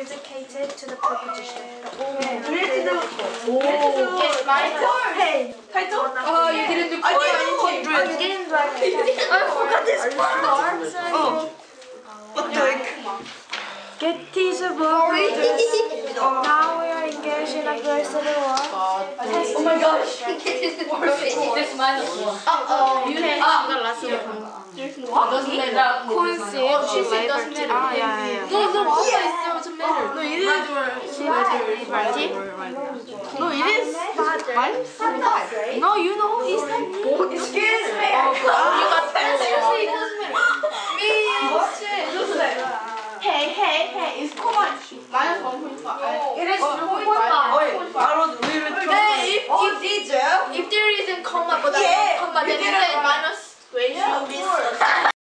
dedicated to the proposition. It's my turn. Hey, title? You didn't do I didn't do I forgot this part. What the heck? Gettysburg. Now we are engaged in a very civil war. Oh my gosh. This minus one. You can the last one. Doesn't matter. Concept. She said doesn't matter. yeah. No, what does it matter? No, it is. No, it is. No, you know it's not. Excuse me. You got seriously, it doesn't